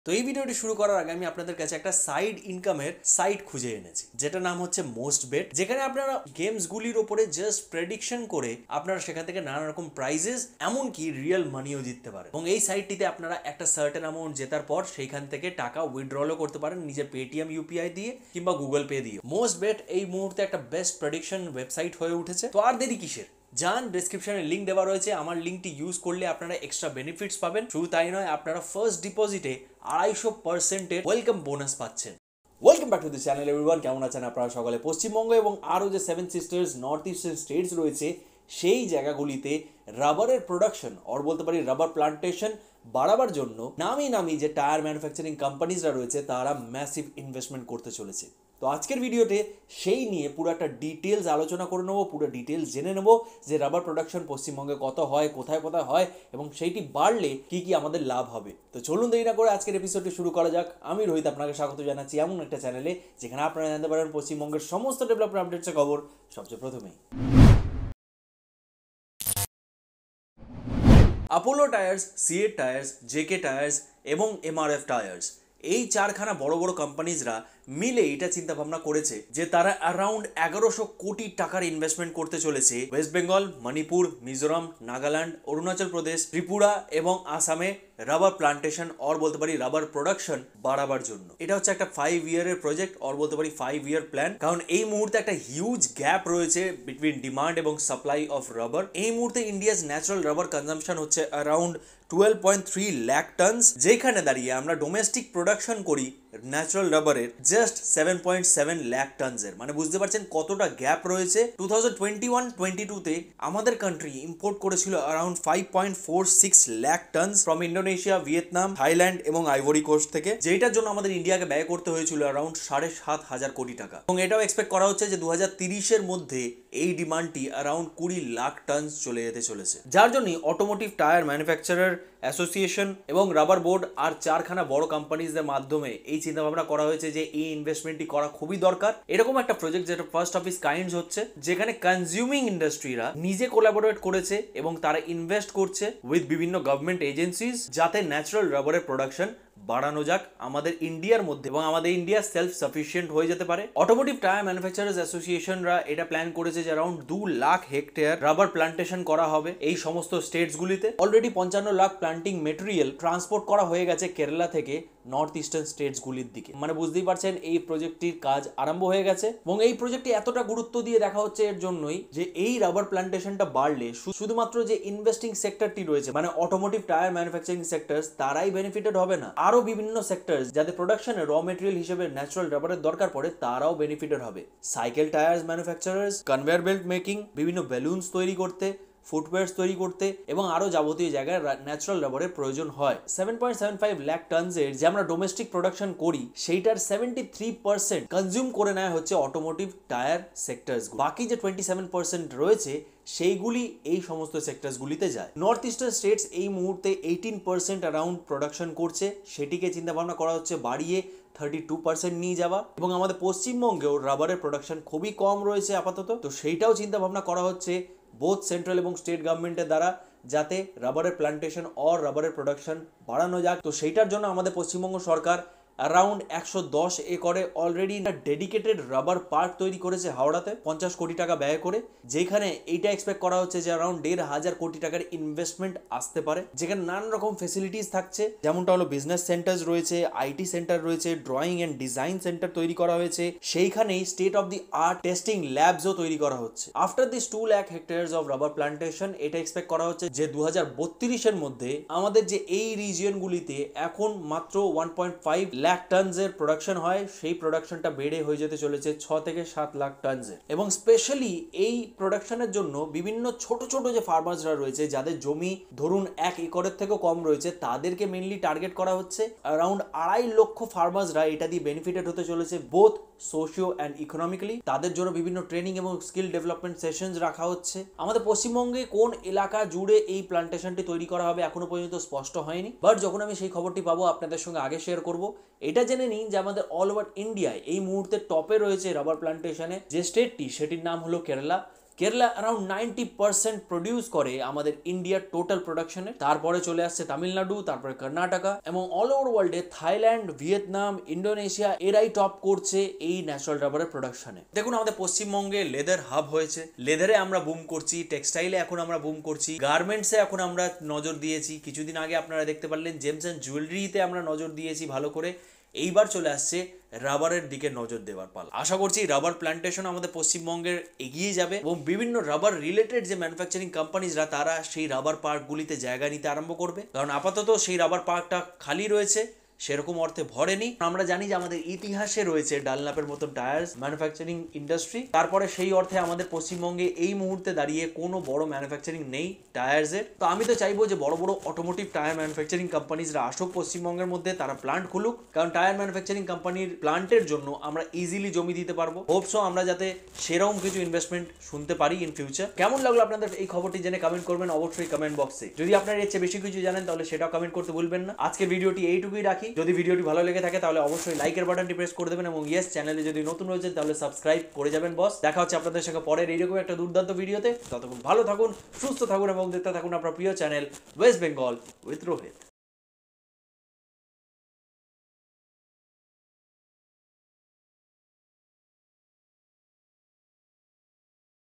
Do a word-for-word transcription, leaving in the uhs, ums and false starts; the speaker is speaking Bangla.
তো এই ভিডিওটি শুরু করার আগে আমি আপনাদের কাছে একটা সাইড ইনকামের সাইট খুঁজে এনেছি, যেটা নাম হচ্ছে মোস্টবেট, যেখানে আপনারা গেমসগুলির ওপরে জাস্ট প্রেডিকশন করে আপনারা সেখান থেকে নানা রকম প্রাইজেস এমনকি রিয়েল মানিও জিততে পারেন। এবং এই সাইটটিতে আপনারা একটা সার্টেন অ্যামাউন্ট জেতার পর সেইখান থেকে টাকা উইথড্রলও করতে পারেন নিজের পেটিএম ইউপিআই দিয়ে কিংবা গুগল পে দিয়ে। মোস্টবেট এই মুহূর্তে একটা বেস্ট প্রেডিকশন ওয়েবসাইট হয়ে উঠেছে। তো আর দেরি কিসের, যান ডেসক্রিপশনে লিঙ্ক দেওয়া রয়েছে, আমার লিঙ্কটি ইউজ করলে আপনারা এক্সট্রা বেনিফিটস পাবেন। শুধু তাই নয়, আপনারা ফার্স্ট ডিপোজিটে আড়াইশো পার্সেন্টের ওয়েলকাম বোনাস পাচ্ছেন। Welcome back to the channel everyone, কেমন আছেন আপনারা সকলে? পশ্চিমবঙ্গ এবং আরও যে seven sisters north eastern states রয়েছে সেই জায়গাগুলিতে রাবারের প্রোডাকশন অর বলতে পারি রাবার প্লান্টেশন বাড়াবার জন্য নামি নামি যে টায়ার ম্যানুফ্যাকচারিং কোম্পানিজরা রয়েছে তারা ম্যাসিভ ইনভেস্টমেন্ট করতে চলেছে। তো আজকের ভিডিওতে সেই নিয়ে পুরো একটা ডিটেলস আলোচনা করে নেবো, পুরো ডিটেলস জেনে নেবো যে রাবার প্রোডাকশন পশ্চিমবঙ্গে কত হয়, কোথায় কোথায় হয় এবং সেইটি বাড়লে কি কি আমাদের লাভ হবে। তো চলুন দেরি না করে আজকের এপিসোডটি শুরু করা যাক। আমি রোহিত আপনাকে স্বাগত জানাচ্ছি এমন একটা চ্যানেলে যেখানে আপনারা জানতে পারেন পশ্চিমবঙ্গের সমস্ত ডেভেলপমেন্ট আপডেটসের খবর সবচেয়ে প্রথমেই। Apollo tyres, CEAT tyres, JK tyres এবং এমআরএফ টায়ার্স, এই চারখানা বড় বড় কোম্পানিজরা মিলে এটা চিন্তা ভাবনা করেছে যে তারা অ্যারাউন্ড এগারোশো কোটি টাকার ইনভেস্টমেন্ট করতে চলেছে ওয়েস্ট বেঙ্গল, মণিপুর, মিজোরাম, নাগাল্যান্ড, অরুণাচল প্রদেশ, ত্রিপুরা এবং আসামে রাবার প্লান্টেশন অর বলতে পারি রাবার প্রোডাকশন বাড়াবার জন্য। এটা হচ্ছে একটা ফাইভ ইয়ারের প্রজেক্ট অর বলতে পারি ফাইভ ইয়ার প্ল্যান, কারণ এই মুহূর্তে একটা হিউজ গ্যাপ রয়েছে বিটুইন ডিমান্ড এবং সাপ্লাই অফ রাবার। এই মুহূর্তে ইন্ডিয়াস ন্যাচারাল রাবার কনজাম্পশন হচ্ছে around twelve point three lakh tons, যেখানে দাঁড়িয়ে আমরা ডোমেস্টিক প্রোডাকশন করি ন্যাচারাল রাবারের just seven point seven lakh টনসের। মানে বুঝতে পারছেন কতটা গ্যাপ রয়েছে। Two thousand twenty one twenty two তে আমাদের কান্ট্রি ইম্পোর্ট করেছিল around five point four six lakh tons from Indonesia, Vietnam, Thailand এবং আইভরি কোস্ট থেকে, যেটার জন্য আমাদের ইন্ডিয়াকে ব্যয় করতে হয়েছিল অ্যারাউন্ড সাড়ে সাত হাজার কোটি টাকা। এবং এটাও এক্সপেক্ট করা হচ্ছে যে দু হাজার তিরিশের মধ্যে এই ডিমান্ডটি অ্যারাউন্ড কুড়ি লাখ টনস চলে যেতে চলেছে, যার জন্য অটোমোটিভ টায়ার ম্যানুফ্যাকচারার অ্যাসোসিয়েশন এবং রাবার বোর্ড আর চারখানা বড় কোম্পানিজদের মাধ্যমে এই চিন্তা ভাবনা করা হয়েছে যে এই ইনভেস্টমেন্টটি করা খুবই দরকার। এরকম একটা প্রজেক্ট যেটা ফার্স্ট অফ ইস কাইন্ডস হচ্ছে, যেখানে কনজিউমিং ইন্ডাস্ট্রিরা নিজে কোলাবোরেট করেছে এবং তারা ইনভেস্ট করছে উইথ বিভিন্ন গভর্নমেন্ট এজেন্সিজ, যাতে ন্যাচারাল রাবারের প্রোডাকশন বাড়ানো যাক আমাদের ইন্ডিয়ার মধ্যে এবং আমাদের ইন্ডিয়া সেলফ সাফিসিয়েন্ট হয়ে যেতে পারে। অটোমোটিভ টায়ার ম্যানুফ্যাকচারার্স অ্যাসোসিয়েশনরা এটা প্ল্যান করেছে যে অ্যারাউন্ড দু লাখ হেক্টেয়ার রাবার প্লান্টেশন করা হবে এই সমস্ত স্টেটস গুলিতে। অলরেডি পঞ্চান্ন লাখ প্লান্টিং মেটেরিয়াল ট্রান্সপোর্ট করা হয়ে গেছে কেরালা থেকে নর্থ ইস্টার্ন স্টেটস গুলির দিকে। মানে বুঝতেই পারছেন এই প্রজেক্টটির কাজ আরম্ভ হয়ে গেছে এবং এই প্রজেক্টটি এতটা গুরুত্ব দিয়ে দেখা হচ্ছে এর জন্যই যে এই রাবার প্লান্টেশনটা বাড়লে শুধুমাত্র যে ইনভেস্টিং সেক্টরটি রয়েছে মানে অটোমোটিভ টায়ার ম্যানুফ্যাকচারিং সেক্টরস তারাই বেনিফিটেড হবে না, আরো বিভিন্ন সেক্টরস যাদের প্রোডাকশনে র মেটেরিয়াল হিসেবে ন্যাচারাল রাবারের দরকার পড়ে তারাও বেনিফিটেড হবে। Cycle tyres manufacturers, conveyor belt making, বিভিন্ন বেলুনস তৈরি করতে, ফুটওয়্যার্স তৈরি করতে এবং আরো যাবতীয় জায়গায় ন্যাচারাল রাবারের প্রয়োজন হয়। Seven point seven five lakh টনসের যে আমরা ডোমেস্টিক প্রোডাকশন করি সেইটার সেভেন্টি থ্রি পার্সেন্ট কনজিউম করে নেয় হচ্ছে অটোমোটিভ টায়ার সেক্টরস। বাকি যে টোয়েন্টি সেভেন পার্সেন্ট রয়েছে সেইগুলি এই সমস্ত সেক্টরসগুলিতে যায়। নর্থ ইস্টার্ন স্টেটস এই মুহূর্তে এইটিন পার্সেন্ট অ্যারাউন্ড প্রোডাকশন করছে, সেটিকে চিন্তা ভাবনা করা হচ্ছে বাড়িয়ে থার্টি টু পার্সেন্ট নিয়ে যাওয়া। এবং আমাদের পশ্চিমবঙ্গেও রাবারের প্রোডাকশন খুবই কম রয়েছে আপাতত, তো সেইটাও চিন্তা ভাবনা করা হচ্ছে বোথ সেন্ট্রাল এবং স্টেট গভর্নমেন্টের দ্বারা, যাতে রাবারের প্লান্টেশন অর রাবারের প্রোডাকশন বাড়ানো যাক। তো সেইটার জন্য আমাদের পশ্চিমবঙ্গ সরকার অ্যারাউন্ড একশো দশ একরে অলরেডি ডেডিকেটেড রাবার পার্ক তৈরি করেছে হাওড়াতে পঞ্চাশ কোটি টাকা ব্যয় করে, যেখানে এইটা এক্সপেক্ট করা হচ্ছে যে অ্যারাউন্ড দেড় হাজার কোটি টাকার ইনভেস্টমেন্ট আসতে পারে, যেখানে নানান রকম ফেসিলিটিস থাকছে, যেমনটা হলো বিজনেস সেন্টার্স রয়েছে, আইটি সেন্টার রয়েছে, ড্রয়িং অ্যান্ড ডিজাইন সেন্টার তৈরি করা হয়েছে, সেইখানেই state of the art testing ল্যাবসও তৈরি করা হচ্ছে। After this two lakh hectares of rubber plantation এটা এক্সপেক্ট করা হচ্ছে যে দু হাজার বত্রিশের মধ্যে আমাদের যে এই রিজিয়নগুলিতে এখন মাত্র ওয়ান পয়েন্ট ফাইভ লাখ টনসের প্রোডাকশন হয়, সেই প্রোডাকশনটা বেড়ে হয়ে যেতে চলেছে ছ থেকে সাত লাখ টনসের। এবং স্পেশালি এই প্রোডাকশনের জন্য বিভিন্ন ছোট ছোট যে ফার্মার্সরা রয়েছে যাদের জমি ধরুন এক একরের থেকেও কম রয়েছে তাদেরকে মেনলি টার্গেট করা হচ্ছে। অ্যারাউন্ড আড়াই লক্ষ ফার্মার্সরা এটা দিয়ে বেনিফিটেড হতে চলেছে বোথ সোশিও অ্যান্ড ইকোনমিক্যালি। তাদের জন্য বিভিন্ন ট্রেনিং এবং স্কিল ডেভেলপমেন্ট সেশনস রাখা হচ্ছে। আমাদের পশ্চিমবঙ্গে কোন এলাকা জুড়ে এই প্লান্টেশনটি তৈরি করা হবে এখনো পর্যন্ত স্পষ্ট হয়নি, বাট যখন আমি সেই খবরটি পাবো আপনাদের সঙ্গে আগে শেয়ার করব। এটা জেনে নিন যে আমাদের অল ওভার ইন্ডিয়ায় এই মুহূর্তে টপে রয়েছে রাবার প্লান্টেশনে যে স্টেটটি, সেটির নাম হলো Kerala. Kerala around ninety percent produce করে আমাদের ইন্ডিয়ার টোটাল প্রোডাকশনে। তারপরে চলে আসছে তামিলনাড়ু, তারপরে কর্ণাটকা এবং অল ওভার ওয়ার্ল্ডে থাইল্যান্ড, ভিয়েতনাম, ইন্ডোনেশিয়া এরাই টপ করছে এই ন্যাচারাল রাবারের প্রোডাকশনে। দেখুন আমাদের পশ্চিমবঙ্গে লেদার হাব হয়েছে, লেদারে আমরা বুম করছি, টেক্সটাইলে এখন আমরা বুম করছি, গার্মেন্টসে এখন আমরা নজর দিয়েছি, কিছুদিন আগে আপনারা দেখতে পারলেন জেমস অ্যান্ড জুয়েলারিতে আমরা নজর দিয়েছি ভালো করে। এইবার চলে আসছে রাবারের দিকে নজর দেওয়ার পালা। আশা করছি রাবার প্ল্যান্টেশন আমাদের পশ্চিমবঙ্গের এগিয়ে যাবে এবং বিভিন্ন রাবার রিলেটেড যে ম্যানুফ্যাকচারিং কোম্পানিজরা তারা সেই রাবার পার্কগুলিতে জায়গা নিতে আরম্ভ করবে, কারণ আপাতত সেই রাবার পার্কটা খালি রয়েছে, সেরকম অর্থে ভরেনি। আমরা জানি যে আমাদের ইতিহাসে রয়েছে ডানলাপের মতন টায়ার্স ম্যানুফ্যাকচারিং ইন্ডাস্ট্রি, তারপরে সেই অর্থে আমাদের পশ্চিমবঙ্গে এই মুহূর্তে দাঁড়িয়ে কোনো বড় ম্যানুফ্যাকচারিং নেই টায়ার্সের। তো আমি তো চাইবো যে বড় বড় অটোমোটিভ টায়ার ম্যানুফ্যাকচারিং কোম্পানিজরা আসুক পশ্চিমবঙ্গের মধ্যে, তারা প্লান্ট খুলুক, কারণ টায়ার ম্যানুফ্যাকচারিং কোম্পানির প্লান্টের জন্য আমরা ইজিলি জমি দিতে পারবো। হোপসো আমরা যাতে সেরকম কিছু ইনভেস্টমেন্ট শুনতে পারি ইন ফিউচার। কেমন লাগলো আপনাদের এই খবরটি জেনে কমেন্ট করবেন অবশ্যই কমেন্ট বক্সে। যদি আপনারা এর চেয়ে বেশি কিছু জানেন তাহলে সেটাও কমেন্ট করতে ভুলবেন না। আজকের ভিডিওটি এইটুকুই রাখি। যদি ভিডিওটি ভালো লেগে থাকে তাহলে অবশ্যই লাইকের বাটনটি প্রেস করে দেবেন এবং ইয়েস চ্যানেলে যদি নতুন হয়েছেন তাহলে সাবস্ক্রাইব করে যাবেন বস। দেখা হচ্ছে আপনাদের সঙ্গে পরের এইরকম একটা দুর্দান্ত ভিডিওতে। ততক্ষণ ভালো থাকুন, সুস্থ থাকুন এবং দেখতে থাকুন আপনার প্রিয় channel West Bengal with Rohit.